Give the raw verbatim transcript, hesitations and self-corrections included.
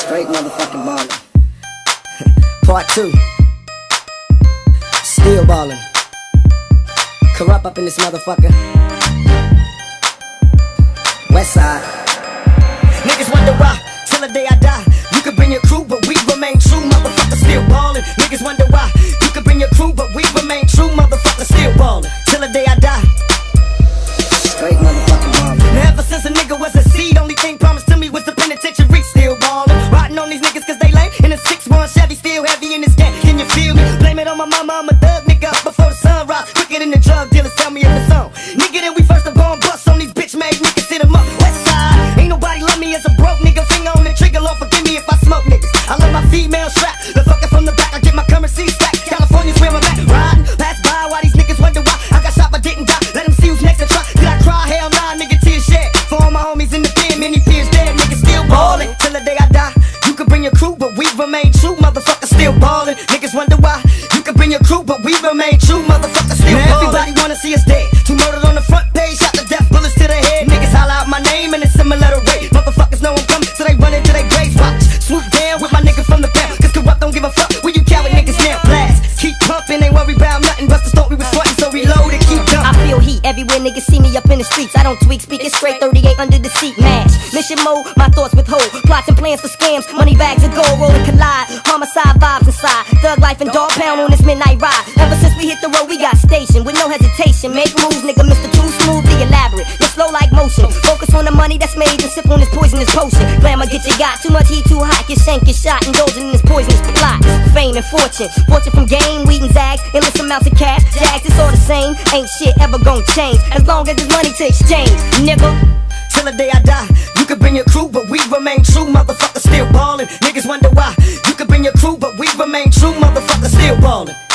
Straight motherfucking ballin'. Part two. Still ballin'. Corrupt up in this motherfucker. West side. Niggas wonder why, till the day I die. You could bring your crew, but we remain true, motherfucker, still ballin'. Niggas wonder why, you could bring your crew, but we remain true, motherfucker, still ballin'. Till the day I die. Straight motherfucking ballin'. Now ever since a nigga was a seed, only thing promised to me was the penitentiary, still ballin'. Riding on these niggas cause they lame, in a six one Chevy, still heavy in this game, can you feel me? Blame it on my mama, I'm a thug nigga, up before the sunrise, quicker than the drug dealers, tell me if it's on. Nigga, then we first up gon' bust on these bitch made niggas, hit 'em up, west side. Ain't nobody love me as a broke nigga, finger on the trigger, Lord forgive me if I smoke niggas. I love my female strap, the fucker from the back, I get my currency stacked. California's where I'm at, riding, pass by while these niggas wonder why I got shot but didn't die. Let them see who's next to try. Did I cry? Hell nah, nigga, tears shed. For all my homies in the pen, many peers dead, niggas still ballin'. Till the day I die, you could bring your crew, but we remain true, motherfucker, still ballin'. Niggas wonder why, you could bring your crew, but we remain true, motherfucker, still ballin'. Everybody wanna see us dead, two murdered on the front page, shot to death, bullets to the head. Niggas holler out my name in a similar way. Motherfuckers know I'm coming, so they run into their graves. Watch, swoop down with my nigga from the pound, cause Corrupt don't give a fuck where you coward niggas now. Blast, keep pumping, ain't worry about nothing, Busta thought we was frontin', so reload and keep jumping. I feel heat everywhere niggas see me up in the streets. I don't tweak, speak it straight, thirty-eight under the seat, mash. Mission mode, my thoughts withhold. Plots and plans for scams, money bags of gold, roll and collide. Homicide vibes inside, thug life and dog pound on this midnight ride. Ever since we hit the road, we got stationed with no hesitation. Make moves, nigga, Mister Too Smoothly elaborate. You're slow like motion. Focus on the money that's made and sip on this poisonous potion. Glamour get you got, too much heat, too hot. Get shank, get shot, indulging in this poisonous plot. Fame and fortune, fortune from game, weed and zags, endless amounts of cash. Jags, it's all the same, ain't shit ever gon' change as long as there's money to exchange, nigga. Till the day I die, you could bring your crew, but we remain true, motherfucker, still ballin'. Niggas wonder why, you could bring your crew, but we remain true, motherfucker, still ballin'.